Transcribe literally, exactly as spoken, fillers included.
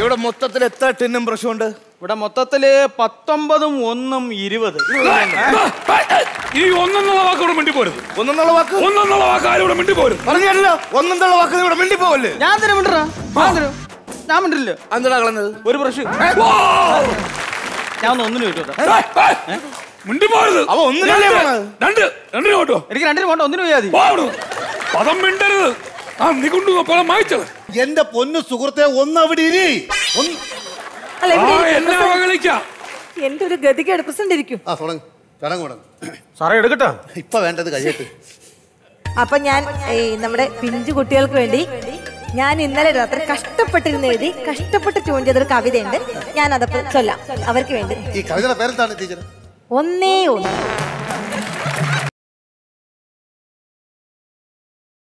ഇവിടെ മൊത്തത്തിൽ എത്ര ടിന്നും ബ്രഷുണ്ട്? ഇവിടെ മൊത്തത്തില് പത്തൊമ്പതും ഒന്നും ഇരുപത്. ഈ ഒന്നെന്നുള്ള വാക്ക് ഇവിടെ മിണ്ടി പോരുത്. ഒന്നെന്നുള്ള വാക്ക് ഒന്നെന്നുള്ള വാക്ക് ആരും ഇവിടെ മിണ്ടി പോരുത്. പറഞ്ഞല്ലോ ഒന്നെന്നുള്ള വാക്ക് ഇവിടെ മിണ്ടി പോവല്ലേ? ഞാൻ തന്നെ മിണ്ടറ ഞാൻ മിണ്ടില്ല. എന്താ കളഞ്ഞത്? ഒരു ബ്രഷ് ഞാൻ ഒന്ന് ഒന്നിന് ചോദിച്ചോ. മിണ്ടി പോരുത്. അവ ഒന്നിനല്ലേ രണ്ട് രണ്ടിന് പോട്ടോ. എനിക്ക് രണ്ടിന് പോണ്ട, ഒന്നിന് പോയാ മതി. പദം മിണ്ടരുത്. ആ നീ കൊണ്ടു പദം വായിച്ചത്. എന്റെ പൊന്നു സുഹൃത്തെ ഒന്ന് അവിടെ ഇരി. എന്റെ ഒരു ഗതികേട് പ്രസന്റ് ഇരിക്കും. ആ തുടങ്ങ് ചടങ്ങ് തുടങ്ങ്. സാറേ എടുക്കട്ടെ. ഇപ്പൊ വേണ്ടത് കഴിയട്ടെ. അപ്പൊ ഞാൻ നമ്മുടെ പിഞ്ചു കുട്ടികൾക്ക് വേണ്ടി ഞാൻ ഇന്നലെ രാത്രി കഷ്ടപ്പെട്ടിരുന്ന് എഴുതി കഷ്ടപ്പെട്ട് ട്യൂൺ ചെയ്തൊരു കവിതയുണ്ട്. ഞാൻ അതപ്പോ ചൊല്ലാം അവർക്ക് വേണ്ടി. ഈ കവിതയുടെ പേരെന്താണ് ടീച്ചർ? ഒന്നേ ഒന്ന്.